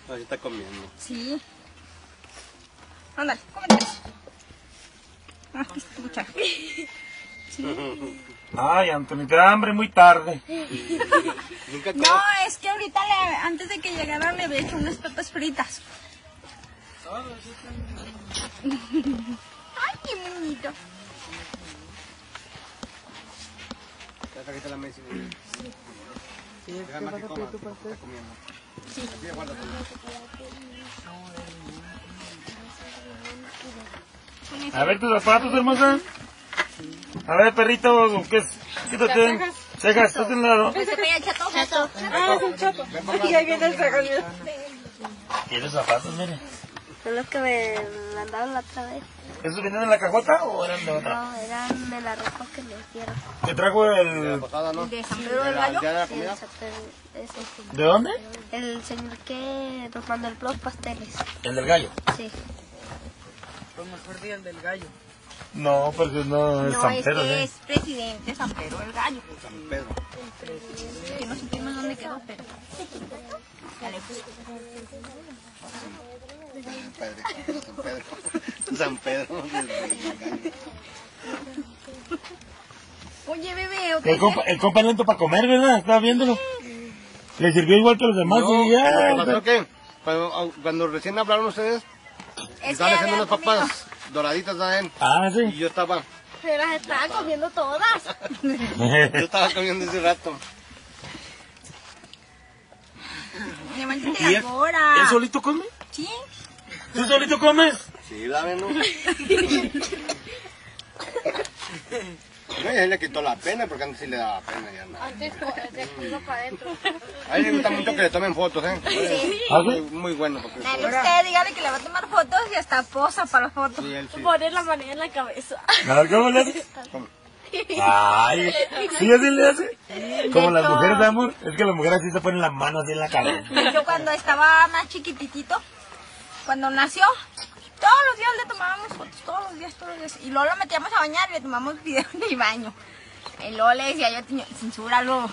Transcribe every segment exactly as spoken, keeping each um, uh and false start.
Ahí está comiendo. Sí. Ándale, cómete eso. Ah, aquí está tu cuchara. Sí. Ay, Anthony, te da hambre muy tarde. Nunca No, es que ahorita, le, antes de que llegara, le había hecho unas papas fritas. Ay, qué bonito. Aquí la mesa. Sí, déjame que coma. Está comiendo. Sí. A ver tus zapatos, hermosa. A ver, perrito, ¿qué es? Quítate. Cejas, estás en lado. Se pega el chato. Chato. Ah, es un chato. Y ahí viene el regaño. ¿Tienes zapatos, mire? Son los que me mandaron la otra vez. ¿Esos venían en la cajota o eran de otra? No, eran de la ropa que me hicieron. ¿Te trajo el... De San Pedro del Gallo. ¿Ya de la Sí, comida? el, ese señor. ¿De dónde? El señor que nos mandó los pasteles. El del gallo. Sí. Pues mejor día el del gallo. No, porque no es No, San es Pedro, que ¿eh? es presidente San Pedro del Gallo. San Pedro. Que no supimos dónde quedó, pero... Dale, pues. San Pedro. San Pedro. Oye, bebé, otra El compa, el compa lento para comer, ¿verdad? Estaba viéndolo. Le sirvió igual que los demás No, y ya. ¿lo que pasó qué? Cuando, cuando recién hablaron ustedes, Es estaban que haciendo había unas papas doraditas, ¿saben? Ah, Y sí. yo estaba, Se las estaban comiendo todas. yo estaba comiendo ese rato. Levántate ¿Y él, ahora. él solito come? Sí. ¿Tú solito comes? Sí, la ven, ¿no? No, y a él le quitó la pena, porque antes sí le daba pena, ya no. Antes iba para adentro. A él le gusta mucho que le tomen fotos, ¿eh? Sí. ¿Ah, Muy, sí? muy bueno, porque... Dale usted, dígale que le va a tomar fotos y hasta posa para las fotos. Sí, él sí. Poner la manera en la cabeza. A ver, ¿cómo le hace? ¿Cómo? Ay, ¿sí así le hace? Como las todo. mujeres, amor. Es que las mujeres sí se ponen las manos así en la cabeza. Yo cuando estaba más chiquititito, cuando nació, todos los días le tomábamos fotos, todos los días, todos los días. Y luego lo metíamos a bañar y le tomamos video en el baño. Y luego le decía yo, "Tiño, censúralo".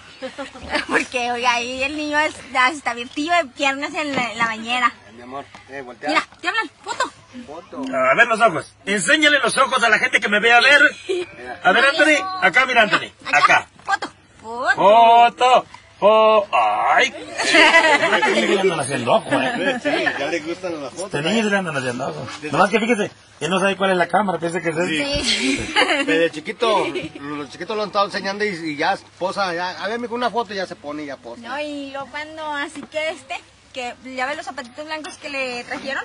Porque, oiga, ahí el niño es, ya está virtillo de piernas en la, en la bañera. Ay, mi amor, eh, voltea. Mira, te hablan, foto. Foto. A ver los ojos. Enséñale los ojos a la gente que me vea. A ver. A ver, Anthony. Acá, mira, Anthony. Acá. Foto. Foto. Foto. Oh, ay. Este niño le andan haciendo ojo, eh. Sí, ya le gustan las fotos. Este niño le andan haciendo ojo. Nomás que fíjese, él no sabe cuál es la cámara, piensa que es este. Sí. Desde chiquito, los chiquitos lo han estado enseñando y, y ya posa, ya, a ver, mijo, una foto y ya se pone y ya posa. No, y luego cuando, así que este, que ya ves los zapatitos blancos que le trajeron,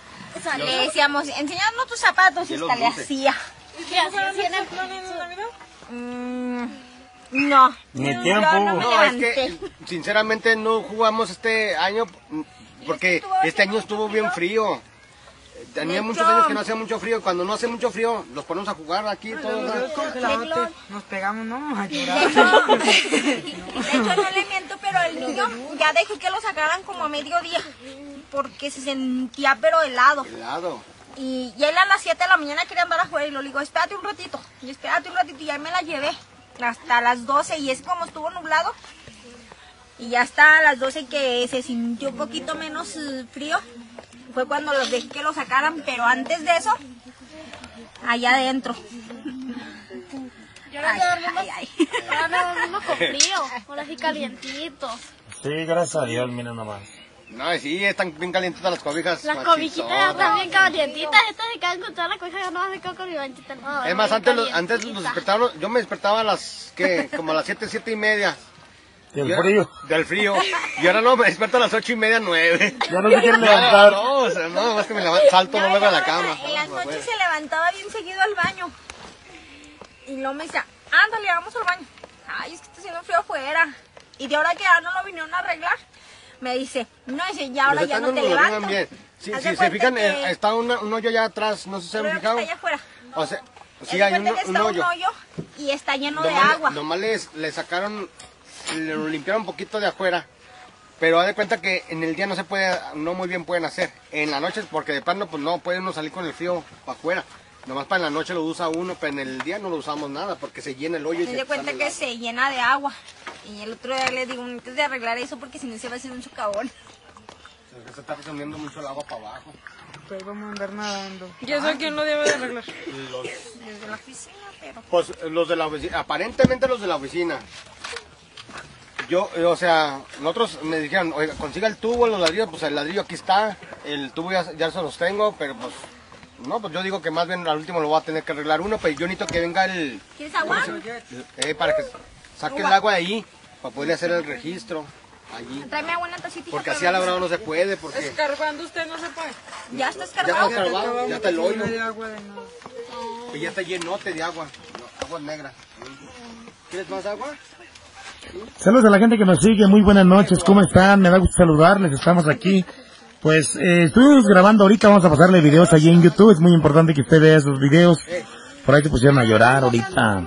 le decíamos, enséñanos tus zapatos y Y los hasta le dulces. hacía. ¿Qué hacían en el planes de Navidad? Mm, no. Ni Yo tiempo. no me No, es levanté. que sinceramente no jugamos este año porque estuvo este año haciendo estuvo mucho bien frío. frío. Tenía De muchos hecho- años que no hacía mucho frío. Cuando no hace mucho frío, los ponemos a jugar aquí todos. ¿no? Los congeladotes nos pegamos, ¿no? A De llorar. hecho, de hecho, no le miento, pero el niño ya dejé que lo sacaran como a mediodía porque se sentía pero helado. Helado. Y, y él a las siete de la mañana quería andar afuera y lo digo, espérate un ratito, y espérate un ratito, y ya me la llevé hasta las doce y es como estuvo nublado. Y ya hasta las doce que se sintió un poquito menos eh, frío, fue cuando los dejé que lo sacaran, pero antes de eso, allá adentro. Y ahora Ay, ya dormimos, ay, ay. ahora no dormimos con frío. Ahora sí calientitos. Sí, gracias a Dios, mira nomás. No, sí, están bien calientitas las cobijas. Las machizonas. cobijitas ya están bien calientitas. Estas se quedan con toda la cobija, ya no se quedan con mi manchita. No, Es más, bien antes, los- antes los calientita. despertaron, yo me despertaba a las, ¿qué? Como a las siete, siete y media. Y el Y- frío. Del frío. Y ahora no, me despierto a las ocho y media, nueve. Ya no se quieren No, levantar. no, o sea, no, más que me levanto, salto, no, No, luego y a la luego cama. En las No, noches bueno. se levantaba bien seguido al baño. Y luego me decía, ándale, vamos al baño. Ay, es que está haciendo frío afuera. Y de ahora que ya no lo vinieron a arreglar, me dice, no, dice, ya ahora Los ya no estándares te lo arreglan levanto. bien. Si, Haz si de se fijan, cuenta eh, que- está una- un hoyo allá atrás, no sé si se Creo han que está fijado. allá afuera. O sea, Haz sí, de hay cuenta un, que un está hoyo. un hoyo y está lleno de Nomás le- agua. Nomás les- le sacaron, le lo limpiaron un poquito de afuera. Pero haz de cuenta que en el día no se puede, no muy bien pueden hacer. En la noche, porque de plano, pues no puede uno salir con el frío para afuera. Nomás para en la noche lo usa uno, pero en el día no lo usamos nada porque se llena el hoyo y Me se di cuenta sale el que agua. se llena de agua. Y el otro día le digo, necesitas de arreglar eso porque si no se va a hacer un socavón. Se está resumiendo mucho el agua para abajo. Pues vamos a andar nadando. ¿Y eso quién lo debe de arreglar? Los, Desde la oficina, pero... pues los de la oficina, aparentemente los de la oficina. Yo, eh, o sea, nosotros me dijeron, oiga, consiga el tubo, los ladrillos, pues el ladrillo aquí está, el tubo ya, ya se los tengo, pero pues, no, pues yo digo que más bien al último lo voy a tener que arreglar uno, pero yo necesito que venga el, ¿Quieres agua? eh, para que saque el agua de ahí, para poder hacer el registro allí. Tráeme agua en la tacita. Porque así a la brava no se puede, porque Escarbando usted no se puede. Ya está ya está escarbado. escarbado, ya está el hoyo, No hay agua de nada. y ya está llenote de agua, no, agua negra. ¿Quieres más agua? Saludos a la gente que nos sigue, muy buenas noches, ¿cómo están? Me da gusto saludarles, estamos aquí. Pues eh, estuvimos grabando ahorita, vamos a pasarle videos allí en YouTube, es muy importante que usted vea esos videos. Por ahí se pusieron a llorar ahorita.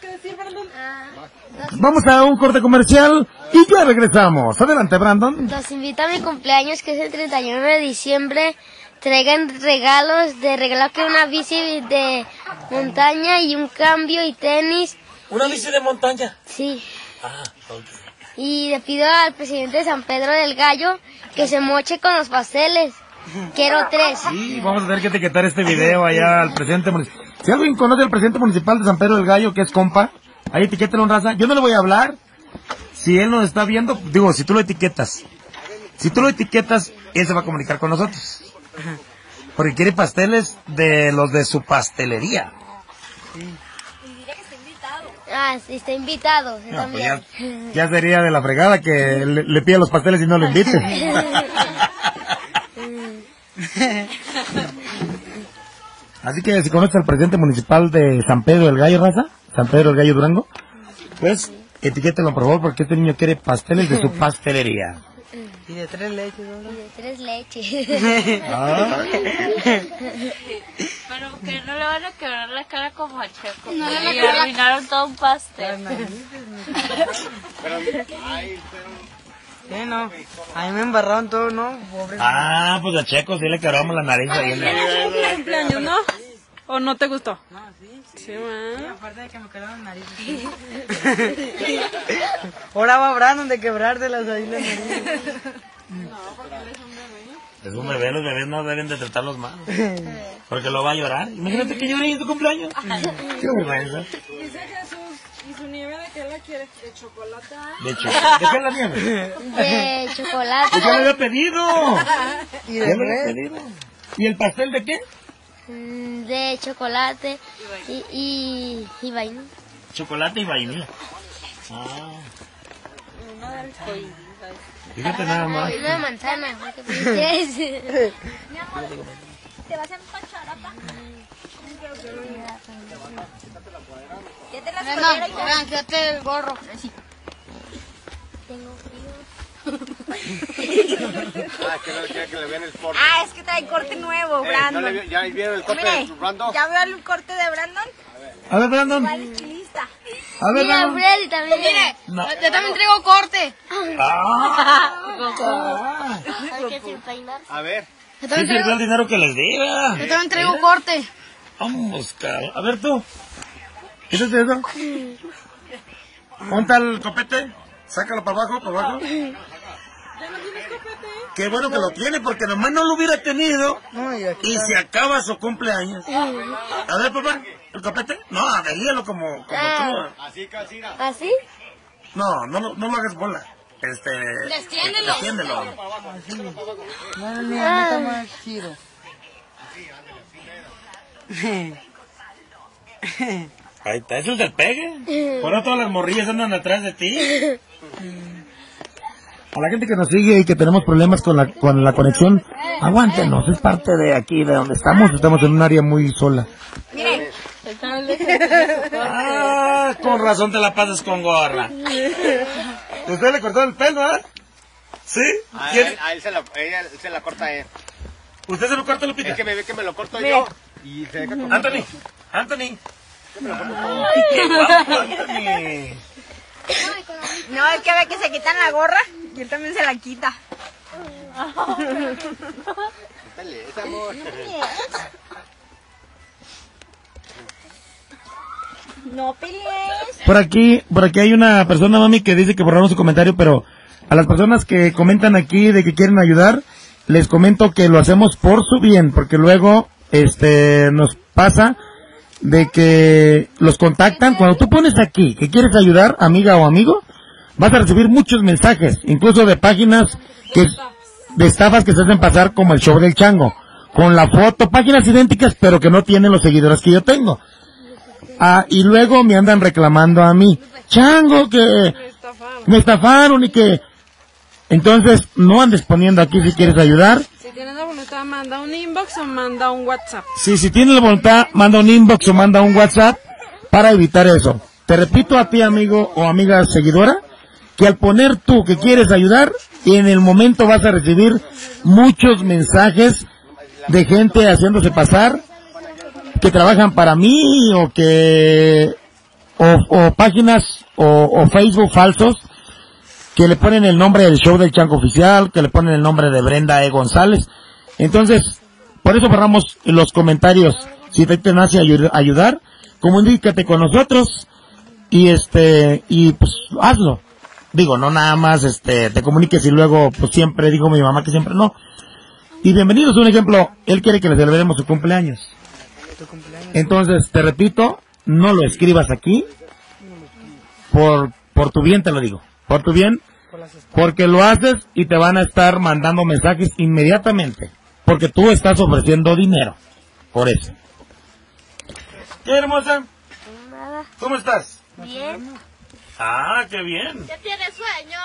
Vamos a un corte comercial y ya regresamos. Adelante, Brandon. Los invito a mi cumpleaños, que es el treinta y uno de diciembre. Traigan regalos, de regalo que una bici de montaña y un cambio y tenis. ¿Una bici de montaña? Sí. Ah, ok. Y le pido al presidente de San Pedro del Gallo que se moche con los pasteles. Quiero tres. Sí, vamos a tener que etiquetar este video allá al presidente municipal. Si alguien conoce al presidente municipal de San Pedro del Gallo, que es compa, ahí etiquétenlo en raza. Yo no le voy a hablar. Si él nos está viendo, digo, si tú lo etiquetas. Si tú lo etiquetas, él se va a comunicar con nosotros. Porque quiere pasteles de los de su pastelería. Ah, sí, está invitado. sí, No, pues también. ya, ya sería de la fregada que le, le pida los pasteles y no lo invite. Así que si conoces al presidente municipal de San Pedro del Gallo, raza, San Pedro del Gallo Durango, pues etiquételo por favor porque este niño quiere pasteles de su pastelería. Y de tres leches, ¿no? Y de tres leches. Ah. Pero que no le van a quebrar la cara como a Checo. No le van a y quebrar la- arruinaron todo un pastel. Pero, ay, pero... Sí, no. A mí me embarraron todo, ¿no? Pobre. Ah, pues a Checo sí le quebramos la nariz ahí en la... ¿Cumpleaños, no? ¿O no te gustó? No, sí. Sí, ma. Aparte de que me quebraron la nariz. Ahora va Brandon de quebrárselas ahí las narices. Es un bebé, los bebés no deben de tratarlos mal. Porque lo va a llorar. Imagínate que llore en tu cumpleaños. Qué vergüenza. Dice Jesús, ¿y su nieve de qué la quiere? ¿De chocolate? De hecho, ¿de qué es la nieve? De chocolate. Pues ya lo había pedido. Y Ya de lo había red. pedido. ¿Y el pastel de qué? Mm, De chocolate y, y, y vainilla. Chocolate y vainilla. Ah. Fíjate nada más. Uno de manzana. ¿Qué pides? Mi amor, ¿te vas a empachar acá? ¿Qué te las colera, hija? quédate el gorro. Tengo frío. Ah, que no quiere que le vean el corte. Ah, es que trae corte nuevo, Eh, ¿no Brandon. le vi- ¿Ya vieron el corte Mire, de Brandon? ¿ya veo el corte de Brandon? A ver, Brandon. Igual estilista. A ver, Mira, Brandon. Freddy también. Mire, No. yo también traigo corte. Ah. Hay que sin peinar. A ver. Sí sirvió el dinero que les diga. Yo también traigo corte. Vamos, cabrón. A ver tú. ¿Qué es eso? ¿Monta el copete? Sácalo para abajo, para abajo. Qué bueno que lo tiene, porque nomás no lo hubiera tenido No, y aquí y está. se acaba su cumpleaños. A ver, papá, ¿el copete? No, adelíalo como, como tú. Así, Casira. ¿Así? No, no, lo- no lo hagas bola. Este... Destiéndelo. Destiéndelo. No, ni a mí está más chido. Ahí está, eso es del pegue. Por eso todas las morrillas andan atrás de ti. A la gente que nos sigue y que tenemos problemas con la, con la conexión, aguántenos, es parte de aquí, de donde estamos, estamos en un área muy sola. Mire, Ah, con razón te la pasas con gorra. ¿Usted le cortó el pelo, ah? ¿Sí? A ¿Quién? él, a él se la, ella se la corta a él. ¿Usted se lo corta, Lupita? Es que me ve que me lo corto yo. Y se deja cortar. Anthony, Anthony. Ay, qué guapo, Anthony. no, es que ve que se quitan la gorra y él también se la quita. Dale, ese amor. No pelees. Por aquí, por aquí hay una persona, mami, que dice que borraron su comentario, pero a las personas que comentan aquí de que quieren ayudar, les comento que lo hacemos por su bien, porque luego este nos pasa de que los contactan. Cuando tú pones aquí que quieres ayudar, amiga o amigo, vas a recibir muchos mensajes, incluso de páginas que de estafas que se hacen pasar como el show del chango, con la foto, páginas idénticas pero que no tienen los seguidores que yo tengo. Ah, y luego me andan reclamando a mí, chango, que me estafaron y que... Entonces, no andes poniendo aquí si quieres ayudar. Si tienes la voluntad, manda un inbox o manda un WhatsApp. Sí, si tienes la voluntad, manda un inbox o manda un WhatsApp para evitar eso. Te repito a ti, amigo o amiga seguidora, que al poner tú que quieres ayudar, en el momento vas a recibir muchos mensajes de gente haciéndose pasar, que trabajan para mí o que... o, o páginas o, o Facebook falsos, que le ponen el nombre del show del Chango Oficial, que le ponen el nombre de Brenda E. González. Entonces, por eso borramos los comentarios. Si te nace ayudar, comunícate con nosotros y este, y pues hazlo. Digo, no nada más este, te comuniques y luego, pues siempre, digo mi mamá que siempre no. Y bienvenidos, un ejemplo, él quiere que le celebremos su cumpleaños. Entonces, te repito, no lo escribas aquí, por, por tu bien te lo digo. Por tu bien, porque lo haces y te van a estar mandando mensajes inmediatamente, porque tú estás ofreciendo dinero, por eso. ¿Qué, hermosa? Nada. ¿Cómo estás? Bien. Ah, qué bien. Ya tiene sueño.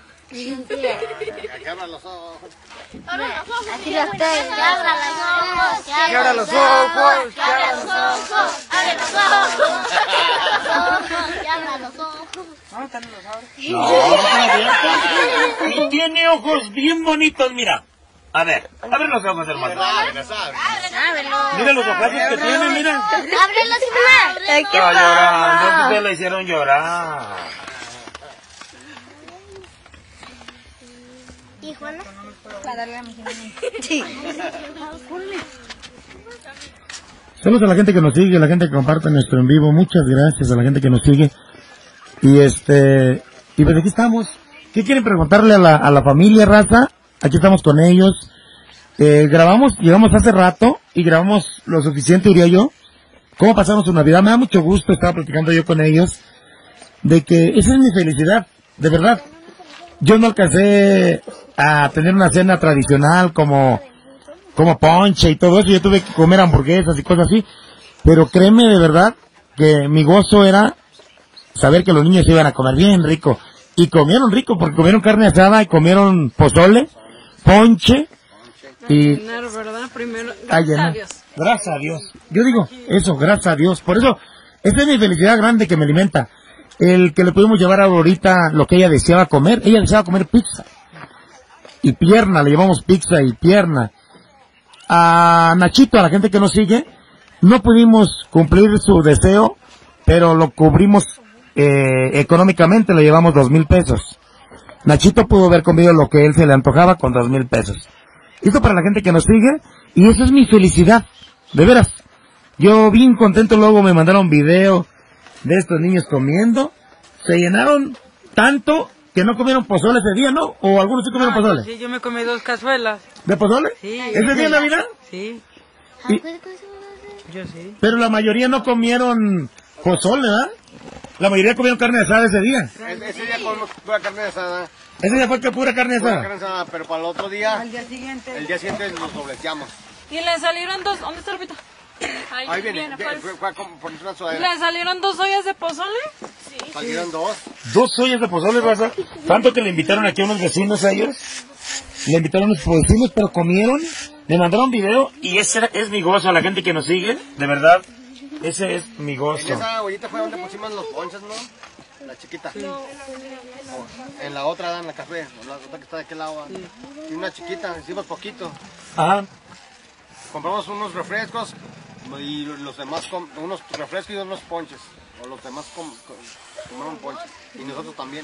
Que abran los ojos. Ahora los ojos. Aquí los tengo. Que abra los ojos. Que abra los ojos. Que abra los ojos. Abre los ojos. Que abra los ojos. No, están los abres. No, está abierto. Y tiene ojos bien bonitos, mira. A ver, abre los ojos, hermano. Mira los ojazos que tiene, mira. Ábrelos, mamá. Está llorando, ustedes le hicieron llorar. ¿Y Juana? Saludos a la gente que nos sigue, a la gente que comparte nuestro en vivo. Muchas gracias a la gente que nos sigue. Y este, y pues aquí estamos. ¿Qué quieren preguntarle a la, a la familia, raza? Aquí estamos con ellos. Eh, grabamos, llegamos hace rato y grabamos lo suficiente, diría yo. ¿Cómo pasamos su Navidad? Me da mucho gusto, estaba platicando yo con ellos, de que esa es mi felicidad, de verdad. Yo no alcancé a tener una cena tradicional como, como ponche y todo eso. Yo tuve que comer hamburguesas y cosas así. Pero créeme de verdad que mi gozo era saber que los niños iban a comer bien rico. Y comieron rico porque comieron carne asada y comieron pozole, ponche y... Dinero, ¿verdad? Primero, a gracias llenar. a Dios. Gracias a Dios. Yo digo eso, gracias a Dios. Por eso, esa es mi felicidad grande que me alimenta. El que le pudimos llevar a Aurorita lo que ella deseaba comer. Ella deseaba comer pizza. Y pierna, le llevamos pizza y pierna. A Nachito, a la gente que nos sigue, no pudimos cumplir su deseo, pero lo cubrimos eh, económicamente, le llevamos dos mil pesos. Nachito pudo haber comido lo que él se le antojaba con dos mil pesos. Esto para la gente que nos sigue, y eso es mi felicidad, de veras. Yo bien contento, luego me mandaron video de estos niños comiendo, se llenaron tanto que no comieron pozole ese día, ¿no? ¿O algunos sí comieron pozole? Sí, yo me comí dos cazuelas. ¿De pozole? Sí. ¿Ese día de Navidad? Sí, Y- yo sí. pero la mayoría no comieron pozole, ¿verdad? La mayoría comieron carne asada ese día. Ese ese día comimos pura carne asada. Ese día fue que pura carne Pura asada. carne asada, pero para el otro día, Al día siguiente. el día siguiente nos dobleteamos. Y le salieron dos. ¿Dónde está Lupita? Ahí viene, pues. fue, fue a com- ponerse una sudadera. ¿Le salieron dos ollas de pozole? Salieron dos. Dos ollas de pozole, raza. Tanto que le invitaron aquí a unos vecinos a ellos. Le invitaron a unos vecinos, pero comieron. Le mandaron video. Y ese era- es mi gozo a la gente que nos sigue. De verdad, ese es mi En gozo. esa ollita fue donde pusimos los ponches, ¿no? La chiquita. O en la otra, dan la café. La otra que está de aquel lado. Y una chiquita, hicimos poquito. Ajá. Compramos unos refrescos y los demás, com- unos refrescos y unos ponches. O los demás com- com- comieron ponches. Y nosotros también.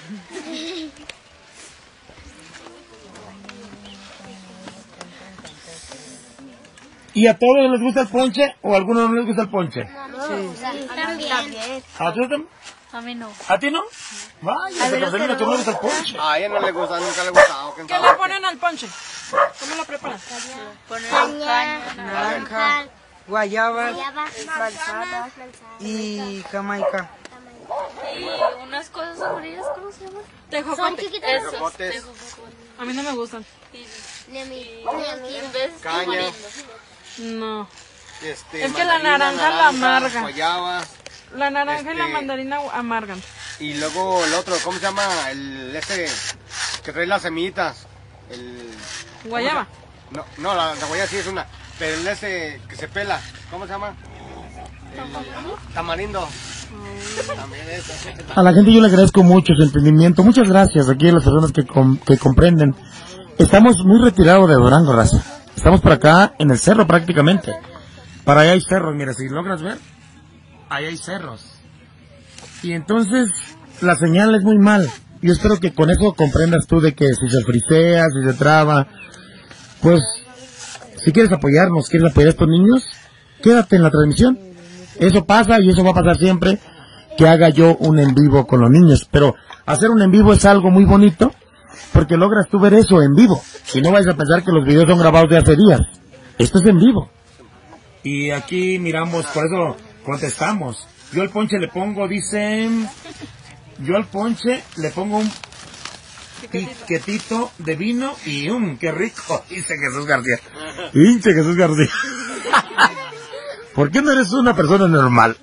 ¿Y a todos les gusta el ponche o a algunos no les gusta el ponche? También. ¿A ti también? A mí no. ¿A ti no? Vaya, se Carmelina que no le gusta el ponche. A ella no le gusta, nunca le ha gustado. ¿quién ¿Qué sabe? le ponen al ponche? ¿Cómo lo preparas? caña, naranja, guayabas guayaba, manzana y jamaica. Y unas cosas aburridas, ¿cómo se llaman? Son Tejocote. chiquitos. Esos, Tejocotes. tejocote. A mí no me gustan. Ni a mí, Y ni a mí. en vez de Caña. tamarindo. No. Este, Es que la mandarina, naranja la amarga. Guayabas. La naranja y la Este- mandarina amargan. Y luego el otro, ¿cómo se llama? El ese que trae las semillitas. El... Guayaba. No, no, la, la guayaba sí es una. Pero el ese que se pela, ¿cómo se llama? El tamarindo. También es. A la gente yo le agradezco mucho su entendimiento. Muchas gracias aquí a las personas que, com- que comprenden. Estamos muy retirados de Durango, raza. Estamos por acá en el cerro prácticamente. Para allá hay cerros, mira, si logras ver, ahí hay cerros. Y entonces la señal es muy mal. Yo espero que con eso comprendas tú de que si se frisea, si se traba, pues si quieres apoyarnos, quieres apoyar a estos niños, quédate en la transmisión. Eso pasa y eso va a pasar siempre que haga yo un en vivo con los niños. Pero hacer un en vivo es algo muy bonito porque logras tú ver eso en vivo. Y no vais a pensar que los videos son grabados de hace días. Esto es en vivo. Y aquí miramos, por eso contestamos. Yo al ponche le pongo, dicen... Yo al ponche le pongo un piquetito de vino y un qué rico, dice Jesús García. Pinche Jesús García. ¿Por qué no eres una persona normal?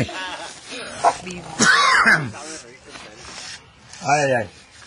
Ay, ay.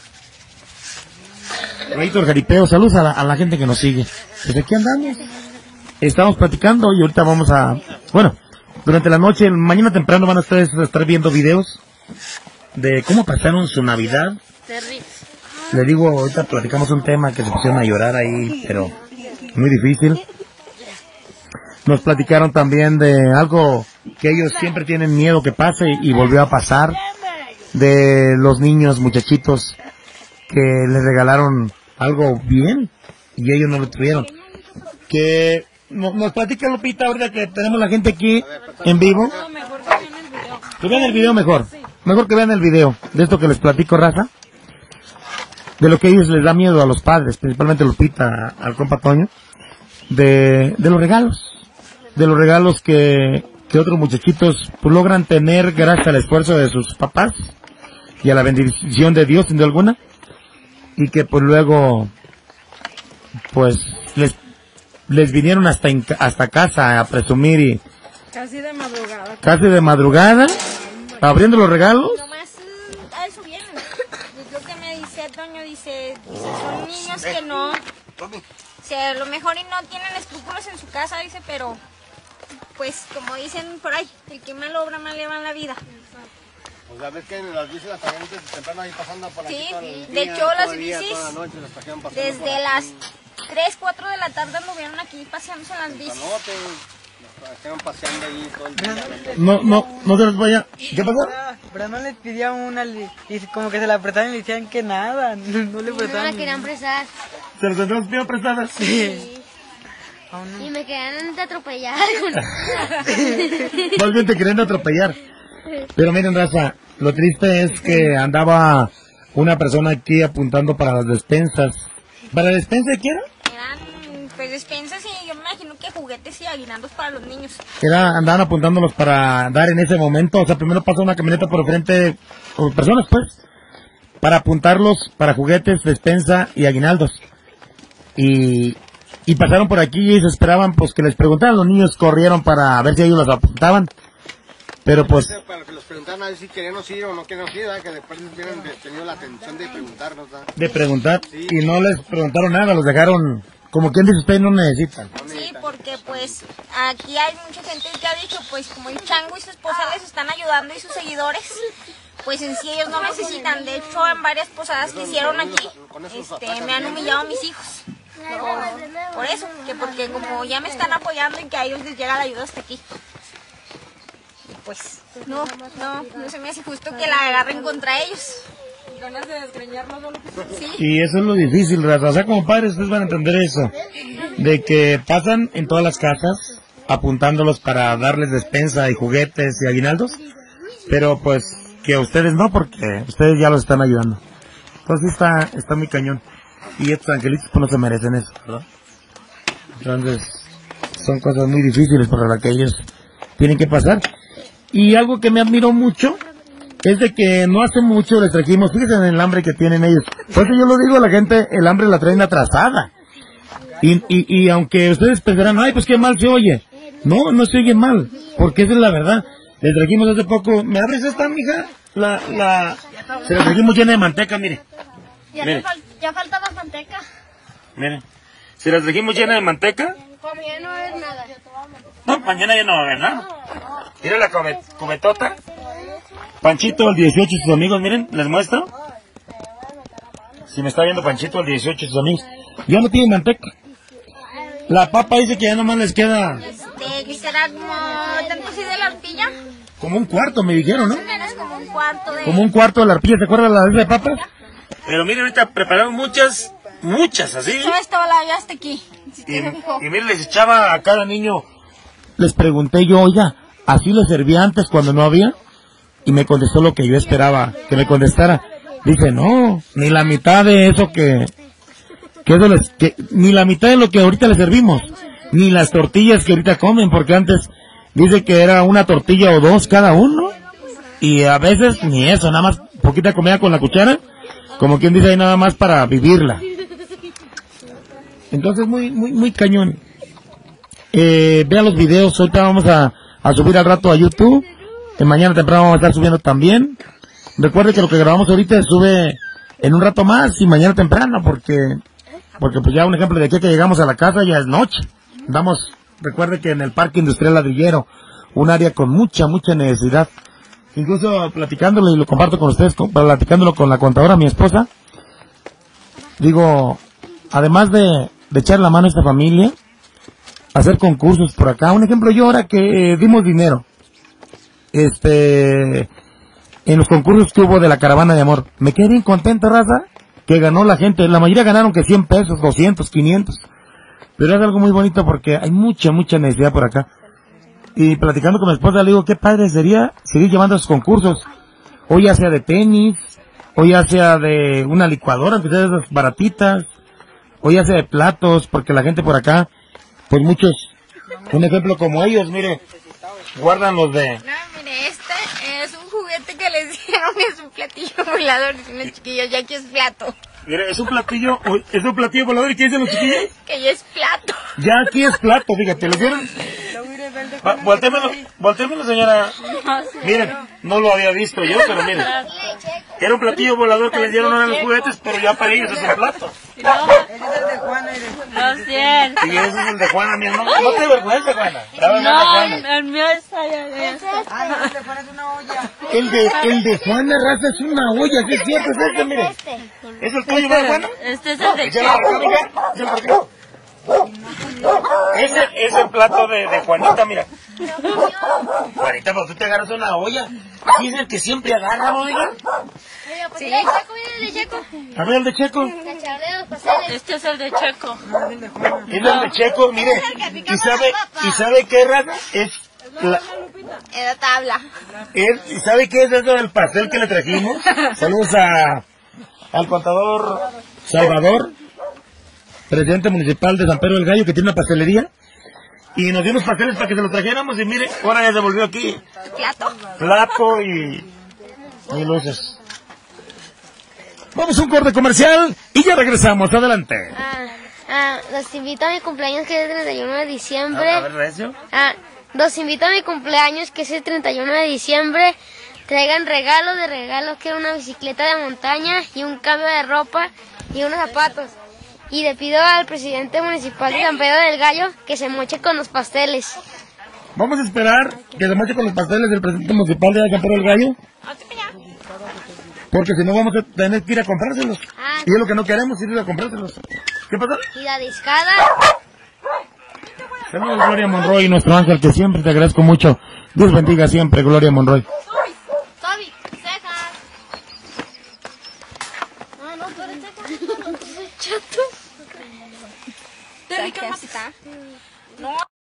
Víctor Jaripeo, saludos a la, a la gente que nos sigue. Pues aquí andamos. Estamos platicando y ahorita vamos a... Bueno, durante la noche, mañana temprano van a ustedes a estar viendo videos de cómo pasaron su Navidad. Terrible. Le digo, ahorita platicamos un tema que se pusieron a llorar ahí, pero muy difícil. Nos platicaron también de algo que ellos siempre tienen miedo que pase y volvió a pasar, de los niños, muchachitos, que les regalaron algo bien y ellos no lo tuvieron. Que no- nos platica Lupita ahorita que tenemos la gente aquí en vivo. No, mejor que vean el video. Que vean el video mejor. Mejor que vean el video de esto que les platico, raza. De lo que a ellos les da miedo a los padres, principalmente Lupita, al compa Toño. De, de los regalos. De los regalos que, que otros muchachitos pues, logran tener gracias al esfuerzo de sus papás. Y a la bendición de Dios, sin duda alguna. Y que pues luego, pues, les, les vinieron hasta, en ca- hasta casa a presumir y Casi de madrugada. casi de madrugada, abriendo los regalos. Nomás mm, a eso vienen. Es lo que me dice Toño, dice, dice, son niños que no, o sea, a lo mejor y no tienen escrúpulos en su casa, dice, pero pues como dicen por ahí, el que mal obra mal le va en la vida. O sea, ves que en las bicis las trajeron desde temprano ahí pasando por aquí Sí, todo el de día, hecho, todo las el día, bicis, toda la noche las trajeron pasando por Desde aquí. las tres, cuatro de la tarde anduvieron aquí paseándose en las bicis. Canote, las trajeron paseando ahí todo el día. No, no, no se les vaya. ¿Qué pasó? Pero no les pedía una le- y como que se la prestaban y le decían que nada, no, no le No prestaban. la querían prestar Se los tendremos bien prestadas. Aún no. y me querían atropellar. Más bien te queriendo atropellar. Pero miren, raza, lo triste es que andaba una persona aquí apuntando para las despensas. ¿Para la despensa de qué era? Eran pues despensas y yo me imagino que juguetes y aguinaldos para los niños. Era, andaban apuntándolos para dar en ese momento. O sea, primero pasó una camioneta por frente, o personas pues, para apuntarlos para juguetes, despensa y aguinaldos. Y, y pasaron por aquí y se esperaban pues que les preguntaran. Los niños corrieron para ver si ellos los apuntaban. Pero pues, Para que los preguntaran a ver si queríamos ir o no queríamos ir, ¿verdad? Que después hubieran de- tenido la atención de preguntarnos, ¿verdad? de preguntar, y no les preguntaron nada, los dejaron, como quien dice, ustedes no necesitan. Sí, porque pues aquí hay mucha gente que ha dicho, pues como el Chango y su esposa les están ayudando y sus seguidores, pues en sí ellos no necesitan. De hecho, en varias posadas que hicieron aquí, este, me han humillado a mis hijos. Por, por eso, que porque como ya me están apoyando y que a ellos les llega la ayuda hasta aquí. Pues no, no, no se me hace justo que la agarren contra ellos. Ganas de desgreñarlos solo. Sí. Y eso es lo difícil, raza. O sea, como padres ustedes van a entender eso, de que pasan en todas las casas apuntándolos para darles despensa y juguetes y aguinaldos, pero pues que a ustedes no, porque ustedes ya los están ayudando. Entonces está, está muy cañón. Y estos angelitos pues no se merecen eso, ¿verdad? Entonces, son cosas muy difíciles por las que ellos tienen que pasar. Y algo que me admiró mucho es de que no hace mucho les trajimos, fíjense en el hambre que tienen ellos. Por eso yo lo digo, la gente, el hambre la traen atrasada. Y, y, y aunque ustedes pensarán, ay, pues qué mal se oye. No, no se oye mal, porque esa es la verdad. Les trajimos hace poco, ¿me abres esta, mija? La, la, se la trajimos llena de manteca, mire. Ya, Mire. fal ya falta la manteca. Mire, se las trajimos llena de manteca. Como ya no va a haber nada. No, mañana ya no va a haber nada. Mira la come- cubetota. Panchito, el dieciocho, sus amigos, miren, les muestro. Si me está viendo Panchito, el dieciocho, sus amigos. Ya no tiene manteca. La papa dice que ya nomás les queda Este, que será como tanto así de la arpilla. como un cuarto, me dijeron, ¿no? Menos como un cuarto de... Como un cuarto de la arpilla, ¿se acuerdan la de papas? Pero miren, ahorita prepararon muchas, muchas, así. Todo esto la ya hasta aquí. Si Y, te fijó. y miren, les echaba a cada niño. Les pregunté yo, oiga, ¿así les servía antes cuando no había? Y me contestó lo que yo esperaba que me contestara. Dice, no, ni la mitad de eso que... que eso les, que, ni la mitad de lo que ahorita les servimos. Ni las tortillas que ahorita comen, porque antes dice que era una tortilla o dos cada uno. Y a veces ni eso, nada más poquita comida con la cuchara. Como quien dice ahí, nada más para vivirla. Entonces muy, muy, muy cañón. Eh, vean los videos, ahorita vamos a, a subir al rato a YouTube. Que mañana temprano vamos a estar subiendo también. Recuerde que lo que grabamos ahorita se sube en un rato más y mañana temprano, porque porque pues ya un ejemplo de aquí que llegamos a la casa ya es noche. Vamos, recuerde que en el Parque Industrial Ladrillero, un área con mucha, mucha necesidad. Incluso platicándolo, y lo comparto con ustedes, con- platicándolo con la contadora, mi esposa, digo, además de, de echar la mano a esta familia, hacer concursos por acá. Un ejemplo, yo ahora que eh, dimos dinero, este, en los concursos que hubo de la caravana de amor, me quedé bien contento, raza, que ganó la gente. La mayoría ganaron que cien pesos, doscientos, quinientos. Pero es algo muy bonito porque hay mucha, mucha necesidad por acá. Y platicando con mi esposa, le digo, qué padre sería seguir llevando esos concursos. O ya sea de tenis, o ya sea de una licuadora, aunque sea de esas baratitas, o ya sea de platos, porque la gente por acá, pues muchos, un ejemplo como ellos, mire, guardan los de... No, mire, este es un juguete que les dieron, es un platillo volador, dicen los chiquillos, ya aquí es plato. Mire, es un platillo, es un platillo volador, ¿y qué dicen los chiquillos? Que ya es plato. Ya aquí es plato, fíjate, ¿lo vieron? Va, Voltémelo, voltémelo, señora. Miren, no lo había visto yo, pero miren. Era un platillo volador que les dieron a los juguetes, pero ya para ellos es un plato. Ese es el de Juana, mire. No es cierto. Y ese es el de Juana, mi hermano. No te vergüenza, Juana. La verdad, No, Juana. el mío está allá. Ay, el de Juana es una olla. El de, el de Juana, raza, es una olla, ¿sí es cierto? Es este, mire. ¿Es el tuyo, ¿verdad, Juana? Este es el de Échale para acá, mija. Échale para acá. Ese es el plato de, de Juanita, mira. Juanita, pues tú te agarras una olla. ¿Quién es el que siempre agarra, no diga? Sí. Mira, Checo, mira el de Checo. A ver, el de Checo. La charla de los pasteles. Este es el de Checo. Es el de Checo, mire. ¿Y sabe, y sabe qué, raza? Es la, Es la tabla. es, ¿y sabe qué es eso del pastel que le trajimos? Saludos a, al contador Salvador, presidente municipal de San Pedro del Gallo, que tiene una pastelería. Y nos dio unos pasteles para que se los trajéramos y mire, ahora ya se volvió aquí Plato. plato y, y luces. Vamos a un corte comercial y ya regresamos. Adelante. Ah, ah, los invito a mi cumpleaños que es el treinta y uno de diciembre. A ver, Recio. Ah, los invito a mi cumpleaños que es el treinta y uno de diciembre. Traigan regalos, de regalos que una bicicleta de montaña y un cambio de ropa y unos zapatos. Y le pido al presidente municipal de San Pedro del Gallo que se moche con los pasteles. Vamos a esperar que se moche con los pasteles del presidente municipal de San Pedro del Gallo. Porque si no vamos a tener que ir a comprárselos. Ah. Y es lo que no queremos, ir a comprárselos. ¿Qué pasa? Y la discada. Saludos, Gloria Monroy, nuestro ángel, que siempre te agradezco mucho. Dios bendiga siempre, Gloria Monroy. Toby, cejas. Ah, no, tú eres cejas. Chato. ¿De rica está? No.